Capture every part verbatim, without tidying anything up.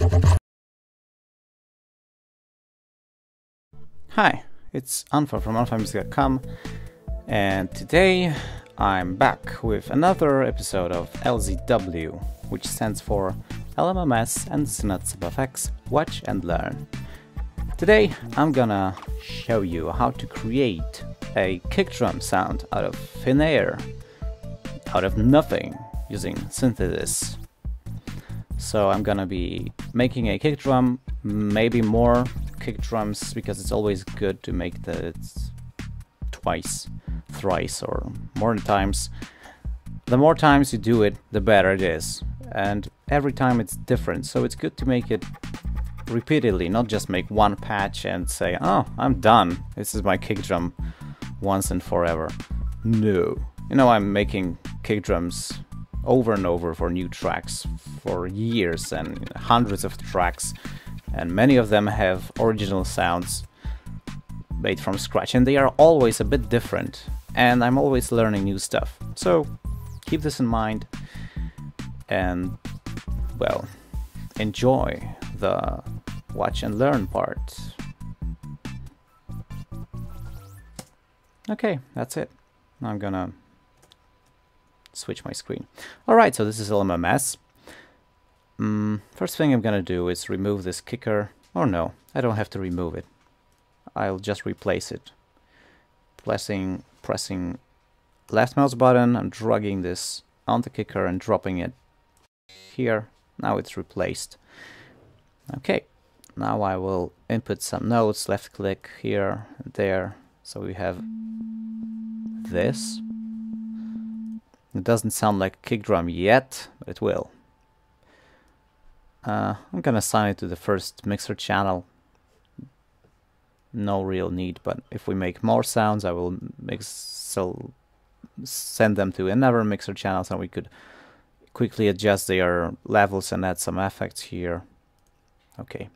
Hi, it's unfa from unfa music dot com, and today I'm back with another episode of L Z W, which stands for L M M S and ZynAddSubFX Watch and Learn. Today I'm gonna show you how to create a kick drum sound out of thin air, out of nothing, using synthesis. So I'm gonna be making a kick drum, maybe more kick drums, because it's always good to make that twice, thrice, or more times. The more times you do it, the better it is, and every time it's different, so it's good to make it repeatedly, not just make one patch and say, oh, I'm done, this is my kick drum once and forever. No, you know, I'm making kick drums over and over for new tracks for years, and hundreds of tracks, and many of them have original sounds made from scratch, and they are always a bit different, and I'm always learning new stuff. So keep this in mind and, well, enjoy the watch and learn part. Okay, that's it. Now I'm gonna switch my screen. Alright, so this is L M M S. Mm, first thing I'm gonna do is remove this kicker. Oh no, I don't have to remove it. I'll just replace it. Pressing, pressing left mouse button, I'm dragging this on the kicker and dropping it here. Now it's replaced. Okay, now I will input some notes, left click here and there. So we have this. It doesn't sound like a kick drum yet, but it will. Uh, I'm gonna assign it to the first mixer channel. No real need, but if we make more sounds, I will mix, so send them to another mixer channel, so we could quickly adjust their levels and add some effects here. Okay.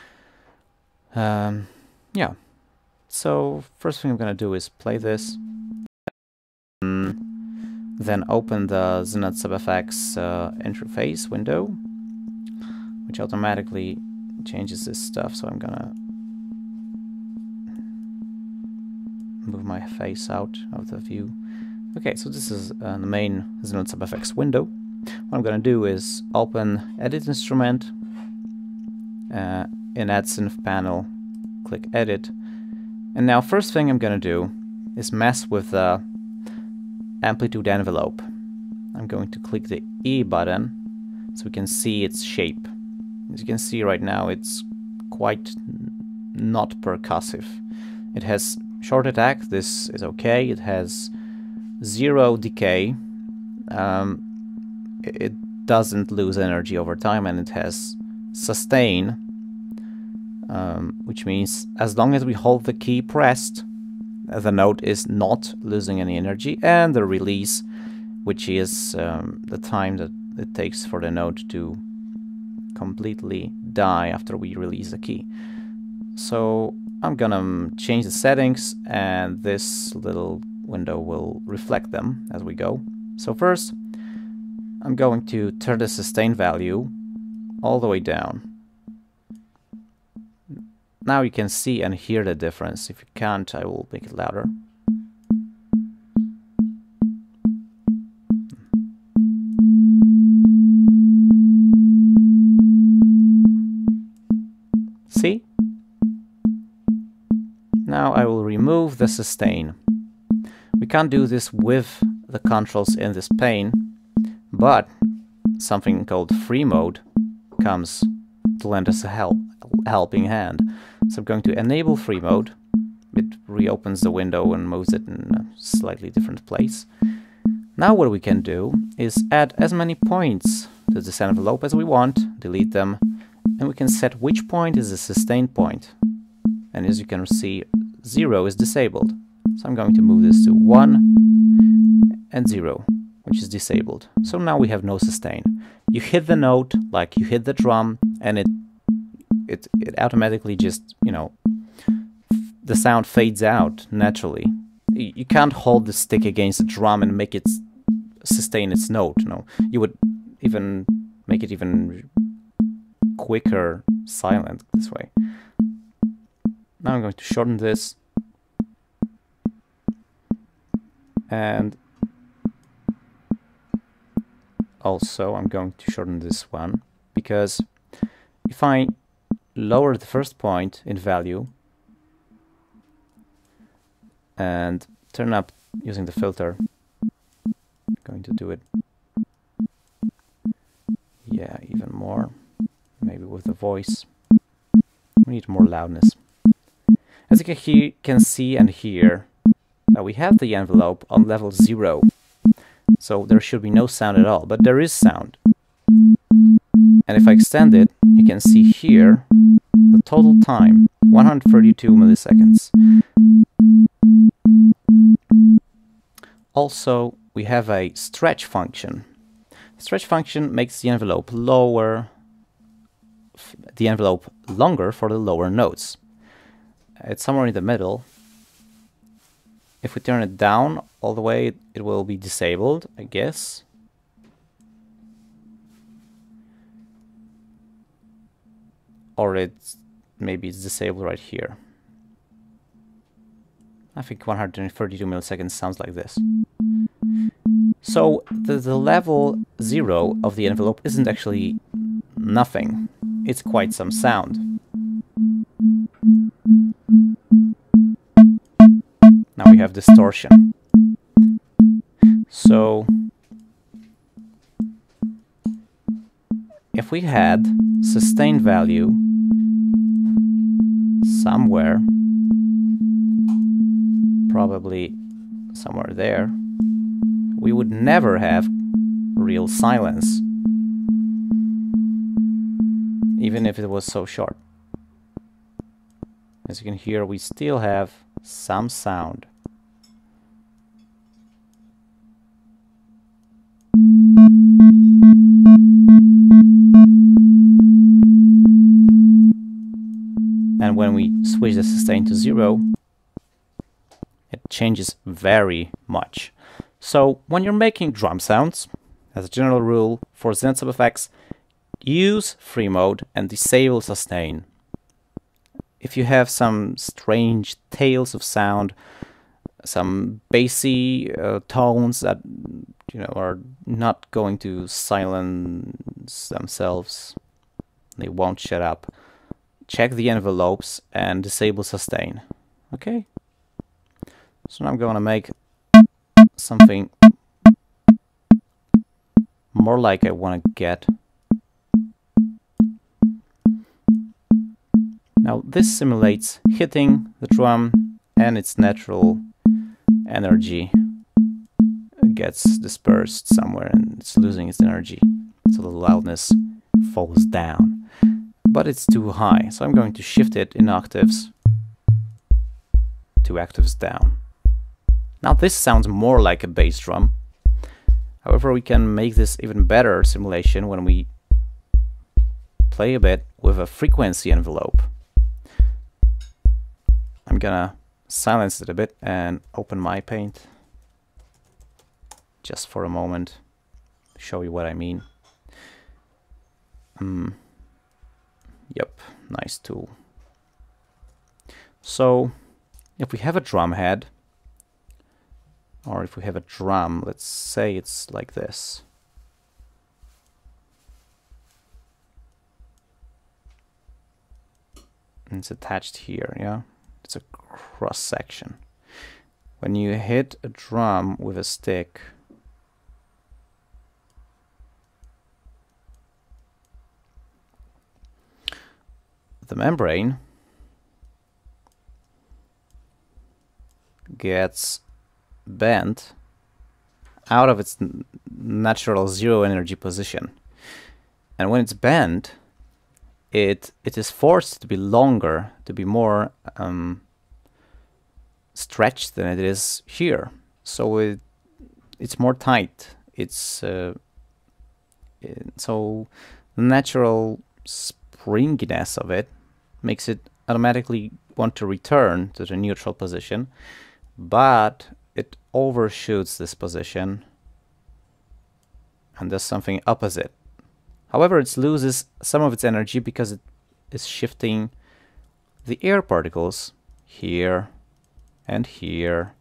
Um, yeah. So first thing I'm gonna do is play this. Then open the ZynAddSubFX uh, interface window, which automatically changes this stuff. So I'm gonna move my face out of the view. Okay, so this is uh, the main ZynAddSubFX window. What I'm gonna do is open Edit Instrument, uh, in Add Synth panel, click Edit, and now first thing I'm gonna do is mess with the amplitude envelope. I'm going to click the E button so we can see its shape. As you can see right now, it's quite not percussive. It has short attack, this is okay. It has zero decay. Um, it doesn't lose energy over time, and it has sustain, um, which means as long as we hold the key pressed, the note is not losing any energy, and the release, which is um, the time that it takes for the note to completely die after we release the key. So I'm gonna change the settings, and this little window will reflect them as we go. So first I'm going to turn the sustain value all the way down. Now you can see and hear the difference. If you can't, I will make it louder. See? Now I will remove the sustain. We can't do this with the controls in this pane, but something called free mode comes to lend us a help, helping hand. So I'm going to enable free mode. It reopens the window and moves it in a slightly different place. Now what we can do is add as many points to this envelope as we want, delete them, and we can set which point is a sustain point. And as you can see, zero is disabled. So I'm going to move this to one and zero, which is disabled. So now we have no sustain. You hit the note like you hit the drum, and it it it automatically just, you know, the sound fades out naturally. You can't hold the stick against the drum and make it sustain its note. No, you would even make it even quicker silent this way. Now I'm going to shorten this, and also I'm going to shorten this one, because if I lower the first point in value and turn up using the filter, I'm going to do it, yeah, even more, maybe with the voice. We need more loudness. As you can, hear, can see and hear, uh, we have the envelope on level zero, so there should be no sound at all, but there is sound. And if I extend it, you can see here the total time, one hundred thirty-two milliseconds. Also, we have a stretch function. The stretch function makes the envelope lower, the envelope longer for the lower notes. It's somewhere in the middle. If we turn it down all the way, it, it will be disabled, I guess. Or it's maybe it's disabled right here. I think one hundred thirty-two milliseconds sounds like this. So the, the level zero of the envelope isn't actually nothing. It's quite some sound. Now we have distortion. So if we had sustained value somewhere, probably somewhere there, we would never have real silence, even if it was so short. As you can hear, we still have some sound. And when we switch the sustain to zero, it changes very much. So when you're making drum sounds, as a general rule for ZynAddSubFX, use free mode and disable sustain. If you have some strange tails of sound, some bassy uh, tones that you know are not going to silence themselves, they won't shut up, check the envelopes and disable sustain. Okay? So now I'm going to make something more like I want to get. Now this simulates hitting the drum and its natural energy gets dispersed somewhere and it's losing its energy. So the loudness falls down. But it's too high, so I'm going to shift it in octaves, two octaves down. Now this sounds more like a bass drum. However, we can make this even better simulation when we play a bit with a frequency envelope. I'm gonna silence it a bit and open my paint just for a moment to show you what I mean. Um, yep, nice tool. So if we have a drum head, or if we have a drum, let's say it's like this. And it's attached here, yeah? It's a cross section. When you hit a drum with a stick, the membrane gets bent out of its natural zero energy position, and when it's bent, it it is forced to be longer, to be more um, stretched than it is here. So it it's more tight. It's uh, it, so the natural springiness of it makes it automatically want to return to the neutral position, but it overshoots this position and does something opposite. However, it loses some of its energy because it is shifting the air particles here and here.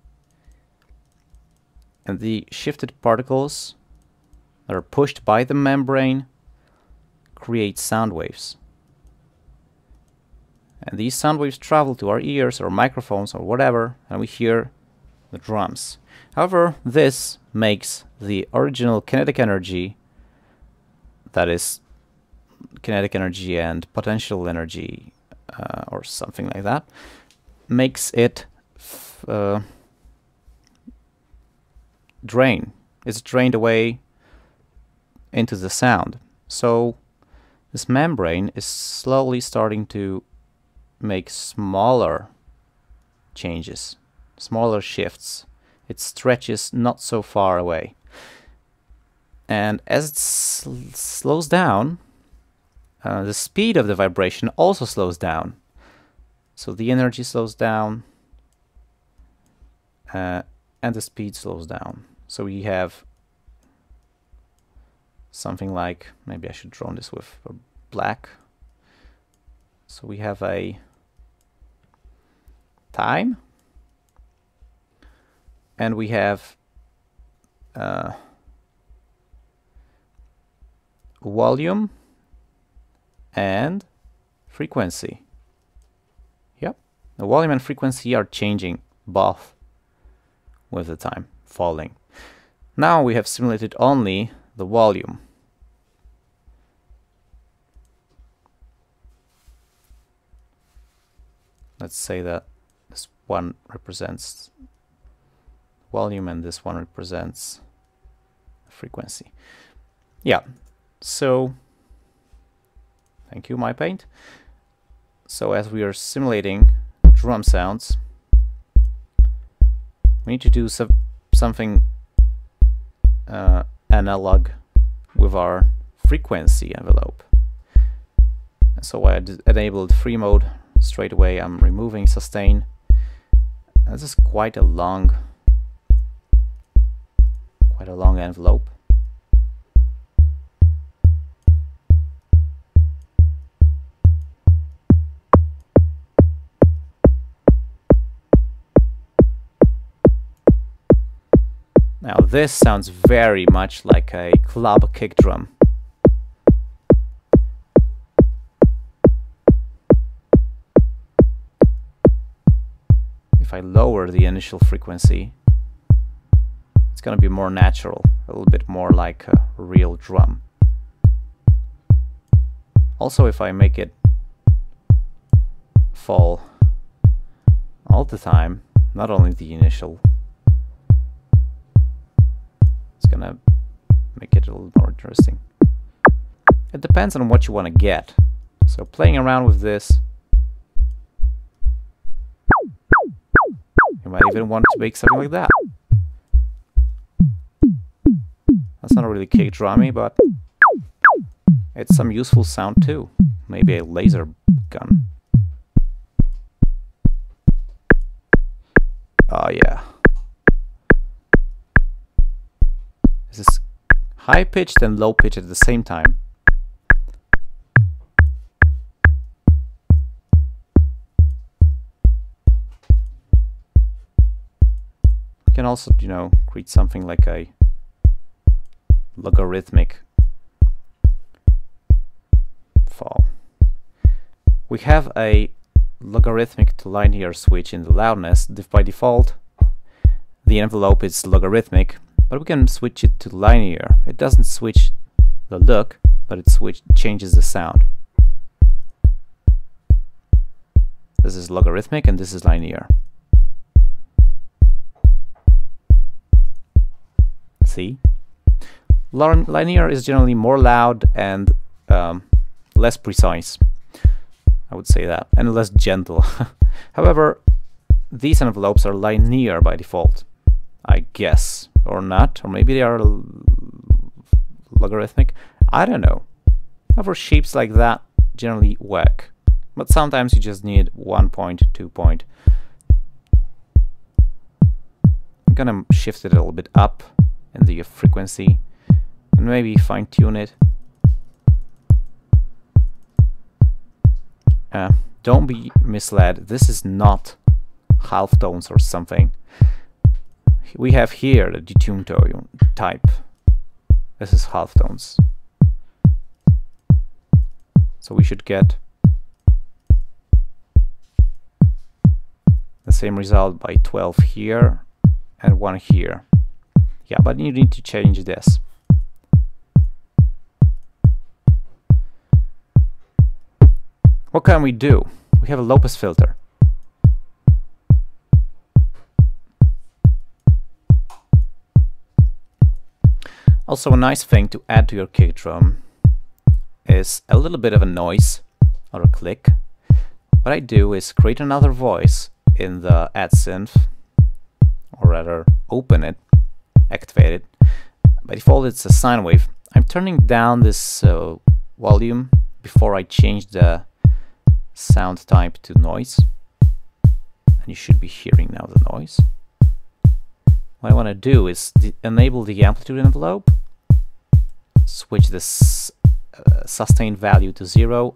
And the shifted particles that are pushed by the membrane create sound waves. And these sound waves travel to our ears or microphones or whatever, and we hear the drums. However, this makes the original kinetic energy, that is kinetic energy and potential energy, uh, or something like that, makes it f uh, drain. It's drained away into the sound. So this membrane is slowly starting to make smaller changes, smaller shifts. It stretches not so far away. And as it sl slows down, uh, the speed of the vibration also slows down. So the energy slows down, uh, and the speed slows down. So we have something like, maybe I should draw this with black. So we have a time, and we have uh, volume and frequency. Yep, the volume and frequency are changing both with the time, falling. Now we have simulated only the volume. Let's say that this one represents volume and this one represents frequency. Yeah, so thank you, my paint. So as we are simulating drum sounds, we need to do some something uh, analog with our frequency envelope. So I enabled free mode straight away. I'm removing sustain. This is quite a long, quite a long envelope. Now this sounds very much like a club kick drum. If I lower the initial frequency, it's going to be more natural, a little bit more like a real drum. Also, if I make it fall all the time, not only the initial, it's going to make it a little more interesting. It depends on what you want to get. So playing around with this, you might even want to make something like that. That's not really kick drummy, but it's some useful sound too. Maybe a laser gun. Oh yeah. This is high pitched and low pitched at the same time. We can also, you know, create something like a logarithmic fall. We have a logarithmic to linear switch in the loudness. By default, the envelope is logarithmic, but we can switch it to linear. It doesn't switch the look, but it switch changes the sound. This is logarithmic and this is linear. See? Linear is generally more loud and um, less precise. I would say that, and less gentle. However, these envelopes are linear by default, I guess, or not, or maybe they are logarithmic. I don't know. However, shapes like that generally work, but sometimes you just need one point, two point. I'm gonna shift it a little bit up in the frequency and maybe fine tune it. Uh, don't be misled, this is not halftones or something. We have here the detune tone type. This is halftones. So we should get the same result by twelve here and one here. Yeah, but you need to change this. What can we do? We have a low pass filter. Also, a nice thing to add to your kick drum is a little bit of a noise or a click. What I do is create another voice in the Add Synth, or rather open it, activate it. By default it's a sine wave. I'm turning down this uh, volume before I change the sound type to noise, and you should be hearing now the noise. What I want to do is enable the amplitude envelope, switch this uh, sustained value to zero,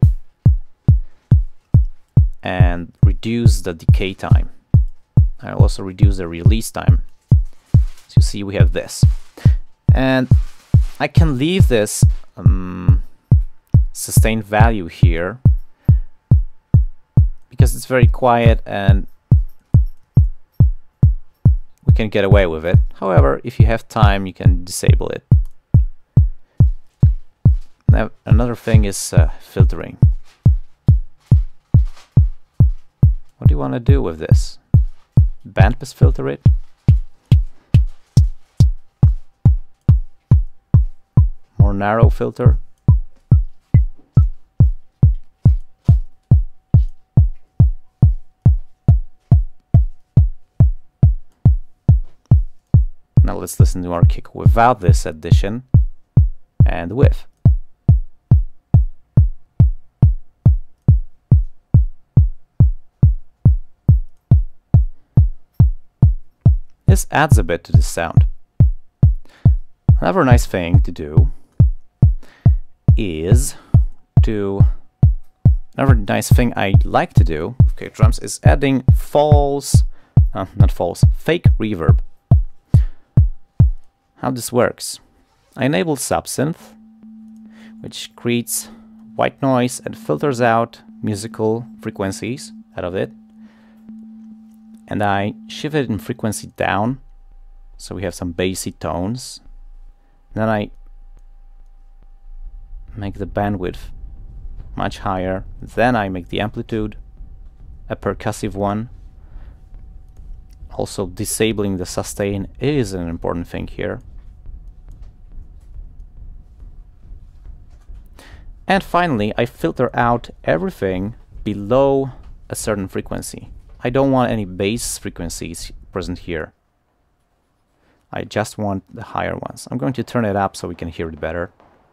and reduce the decay time. I also reduce the release time. So you see we have this. And I can leave this um, sustained value here because it's very quiet and we can get away with it. However, if you have time, you can disable it. Now, another thing is uh, filtering. What do you want to do with this? Bandpass filter it? More narrow filter? Now let's listen to our kick without this addition and with. This adds a bit to the sound. Another nice thing to do is to another nice thing I like to do with kick drums is adding false, uh, not false, fake reverb. How this works: I enable subsynth, which creates white noise and filters out musical frequencies out of it, and I shift it in frequency down, so we have some bassy tones. Then I make the bandwidth much higher. Then I make the amplitude a percussive one. Also, disabling the sustain is an important thing here. And finally, I filter out everything below a certain frequency. I don't want any bass frequencies present here. I just want the higher ones. I'm going to turn it up so we can hear it better.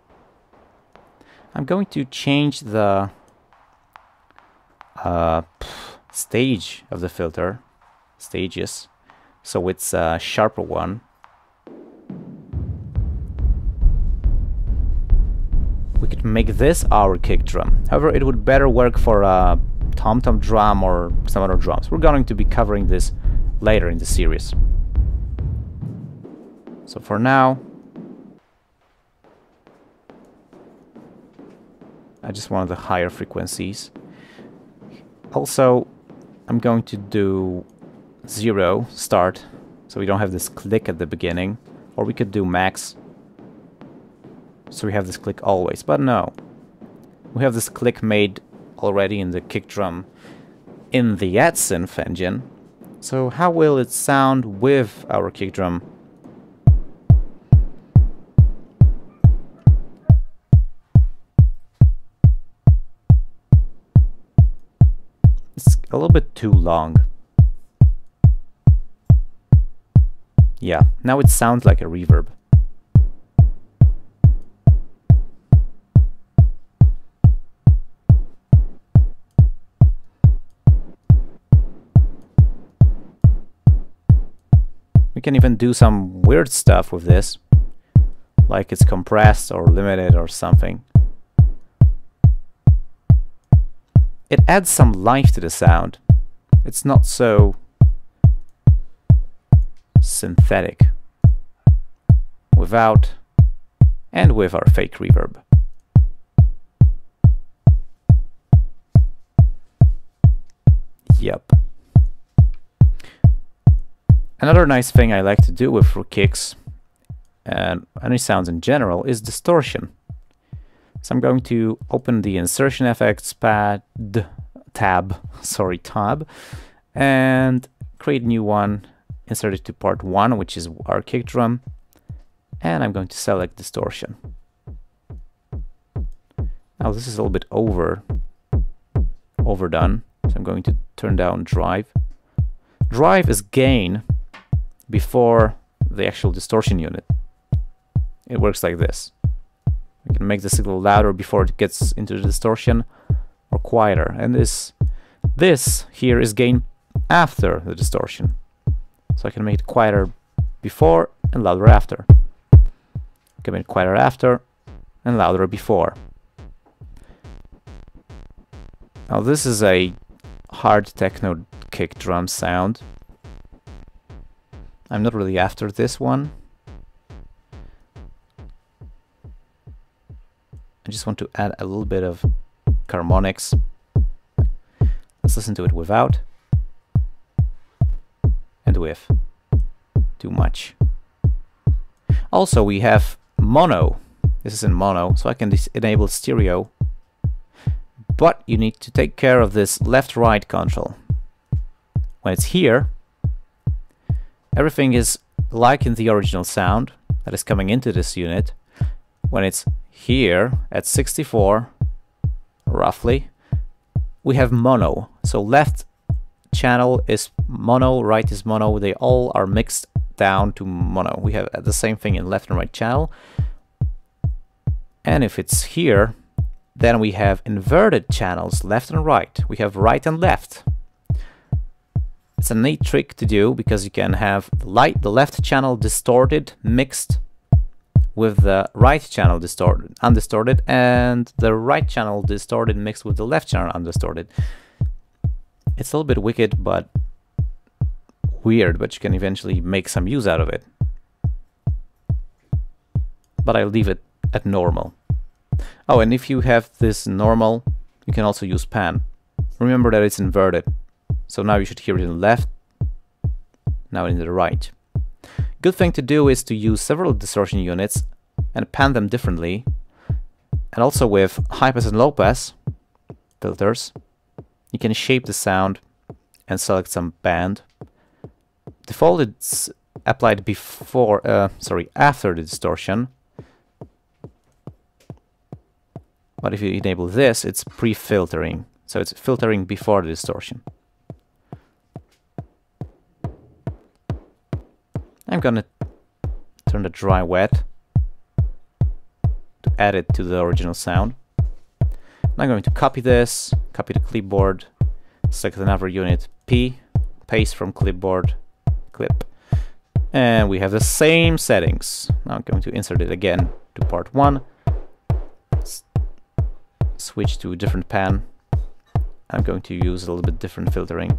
I'm going to change the uh, stage of the filter, stages, so it's a sharper one. We could make this our kick drum. However, it would better work for a tom-tom drum or some other drums. We're going to be covering this later in the series. So for now, I just wanted the higher frequencies. Also, I'm going to do zero start, so we don't have this click at the beginning, or we could do max, so we have this click always. But no, we have this click made already in the kick drum in the AddSynth engine. So how will it sound with our kick drum? It's a little bit too long. Yeah, now it sounds like a reverb. We can even do some weird stuff with this, like it's compressed or limited or something. it adds some life to the sound. It's not so synthetic without and with our fake reverb. Yep. Another nice thing I like to do with kicks and any sounds in general is distortion. So I'm going to open the insertion effects pad tab, sorry, tab, and create a new one, insert it to part one, which is our kick drum, and I'm going to select distortion. Now this is a little bit over overdone, so I'm going to turn down drive. Drive is gain before the actual distortion unit. It works like this. We can make the signal louder before it gets into the distortion, or quieter. And this this here is gain after the distortion. So I can make it quieter before and louder after. I can make it quieter after and louder before. Now this is a hard techno kick drum sound. I'm not really after this one. I just want to add a little bit of harmonics. Let's listen to it without and with. Too much. Also, we have mono. This is in mono, so I can enable stereo. But you need to take care of this left-right control. When it's here, everything is like in the original sound that is coming into this unit. When it's here at sixty-four, roughly, we have mono. So left channel is mono, right is mono. They all are mixed down to mono. We have the same thing in left and right channel. And if it's here, then we have inverted channels, left and right. We have right and left. It's a neat trick to do because you can have the light, the left channel distorted, mixed with the right channel distorted, undistorted, and the right channel distorted mixed with the left channel undistorted. It's a little bit wicked, but weird, but you can eventually make some use out of it. But I'll leave it at normal. Oh, and if you have this normal, you can also use pan. Remember that it's inverted. So now you should hear it in the left, now in the right. Good thing to do is to use several distortion units and pan them differently. And also with high pass and low pass filters, you can shape the sound and select some band. Default it's applied before, uh, sorry, after the distortion. But if you enable this, it's pre-filtering. So it's filtering before the distortion. I'm gonna turn the dry wet to add it to the original sound. I'm going to copy this, copy the clipboard, select another unit P, paste from clipboard, clip, and we have the same settings. Now I'm going to insert it again to part one, S switch to a different pan. I'm going to use a little bit different filtering.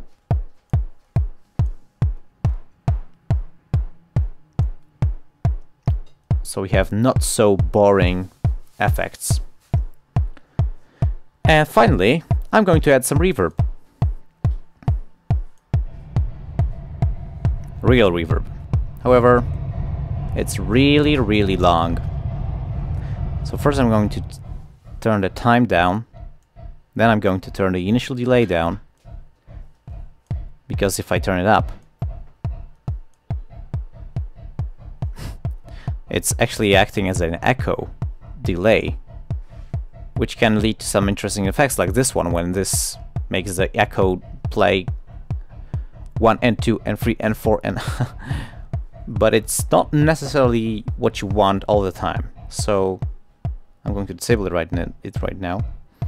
So we have not so boring effects. And finally, I'm going to add some reverb. Real reverb. However, it's really, really long. So first I'm going to turn the time down. Then I'm going to turn the initial delay down. Because if I turn it up, it's actually acting as an echo delay, which can lead to some interesting effects like this one, when this makes the echo play one and two and three and four and but it's not necessarily what you want all the time. So I'm going to disable it right, it right now.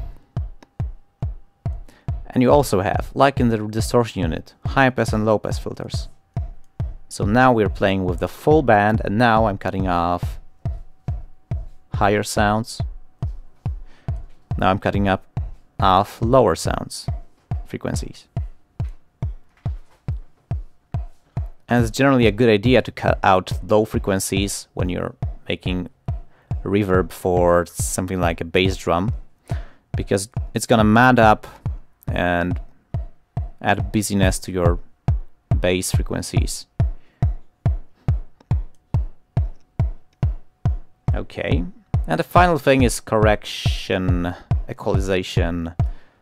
And you also have, like in the distortion unit, high pass and low pass filters. So now we're playing with the full band, and now I'm cutting off higher sounds. Now I'm cutting up of lower sounds, frequencies. And it's generally a good idea to cut out low frequencies when you're making reverb for something like a bass drum, because it's gonna mad up and add busyness to your bass frequencies. Okay, and the final thing is correction, equalization.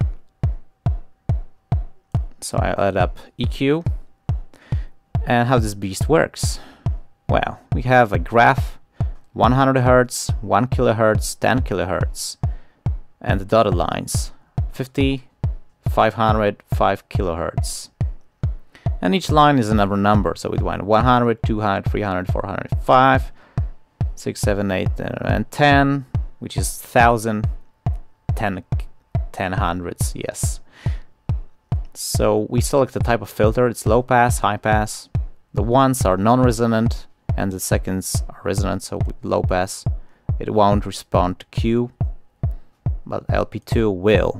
So I add up E Q. And how this beast works? Well, we have a graph, one hundred hertz, one kilohertz, ten kilohertz, and the dotted lines, fifty, five hundred, five kilohertz. And each line is another number, so we went one hundred, two hundred, three hundred, four hundred, five, six, seven, eight, and ten, which is one thousand, ten, ten hundreds, yes. So we select the type of filter, it's low pass, high pass. The ones are non-resonant and the seconds are resonant, so with low pass it won't respond to Q, but L P two will.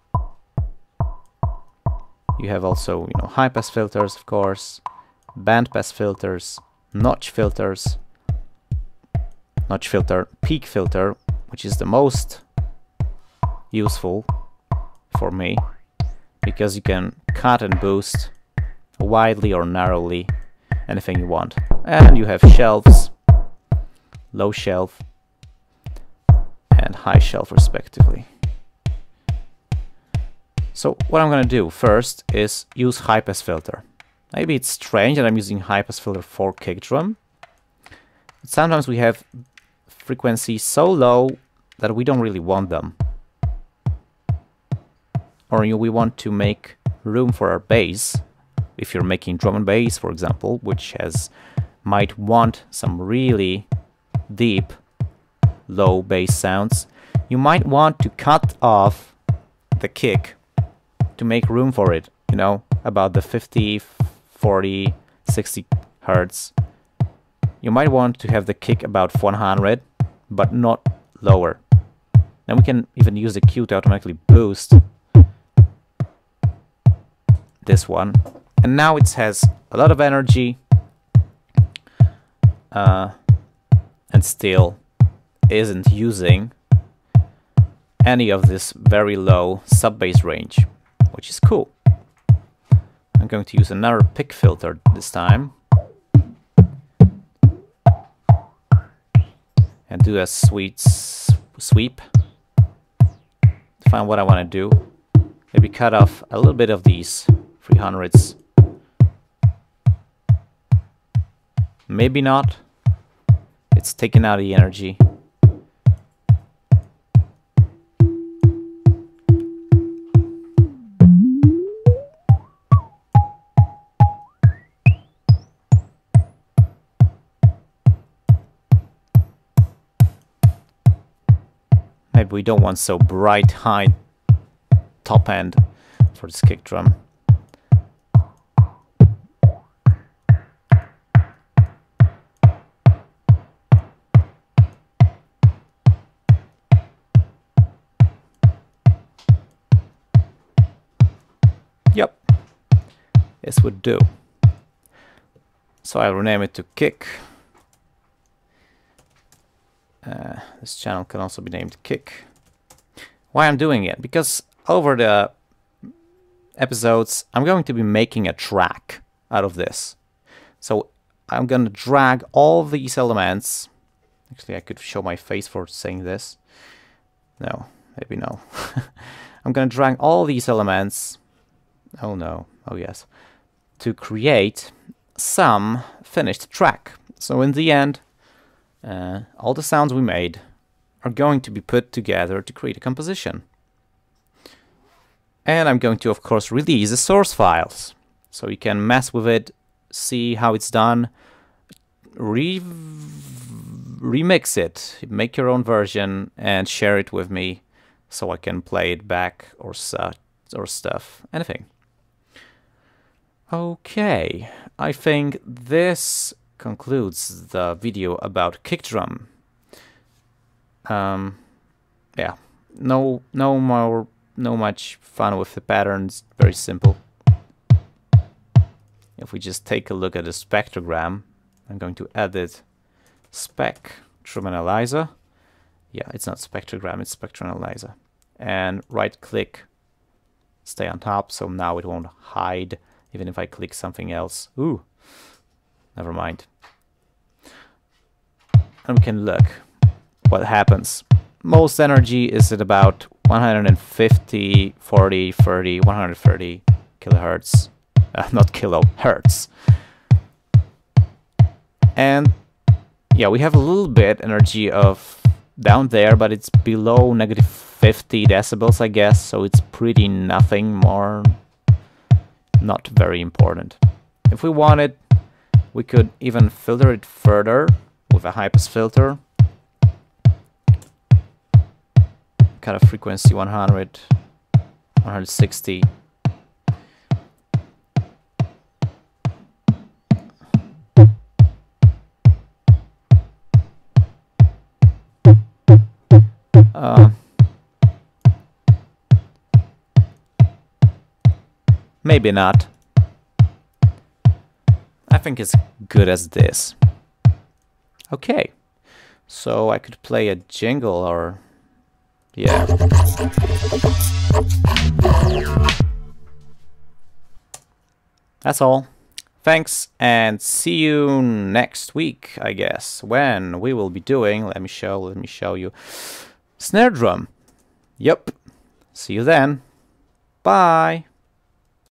You have also, you know, high pass filters, of course, band pass filters, notch filters, notch filter, peak filter, which is the most useful for me, because you can cut and boost widely or narrowly, anything you want. And you have shelves, low shelf and high shelf respectively. So what I'm gonna do first is use high pass filter. Maybe it's strange that I'm using high pass filter for kick drum. But sometimes we have frequencies so low that we don't really want them. Or you, we want to make room for our bass. If you're making drum and bass, for example, which has might want some really deep low bass sounds, you might want to cut off the kick to make room for it, you know, about the fifty, forty, sixty hertz. You might want to have the kick about one hundred, but not lower. Then we can even use the Q to automatically boost this one. And now it has a lot of energy uh, and still isn't using any of this very low sub-bass range, which is cool. I'm going to use another pick filter this time and do a sweet s sweep to find what I want to do. Maybe cut off a little bit of these three hundreds. Maybe not. It's taking out the energy. Maybe we don't want so bright high top end for this kick drum. Yep, this would do. So I'll rename it to Kick. Uh, this channel can also be named Kick. Why I'm doing it? Because over the episodes I'm going to be making a track out of this. So I'm going to drag all these elements. Actually, I could show my face for saying this. No, maybe no. I'm going to drag all these elements. Oh no, oh yes, to create some finished track. So in the end, uh, all the sounds we made are going to be put together to create a composition. And I'm going to, of course, release the source files, so you can mess with it, see how it's done, re remix it, make your own version, and share it with me, so I can play it back or such or stuff, anything. Okay, I think this concludes the video about kick drum. Um, yeah, no, no more, no much fun with the patterns, very simple. If we just take a look at the spectrogram, I'm going to edit spec trim analyzer. Yeah, it's not spectrogram, it's spectrum analyzer. And right click, stay on top, so now it won't hide even if I click something else. Ooh, never mind. And we can look what happens. Most energy is at about one hundred fifty, forty, thirty, one hundred thirty kilohertz. Uh, not kilo, hertz. And yeah, we have a little bit energy of down there, but it's below negative fifty decibels, I guess, so it's pretty nothing more, not very important. If we wanted, we could even filter it further with a high-pass filter. Cut off frequency one hundred, one hundred sixty. Uh, maybe not. I think it's good as this. Okay, so I could play a jingle or yeah. That's all. Thanks, and see you next week, I guess, when we will be doing, let me show, let me show you, snare drum. Yep. See you then. Bye.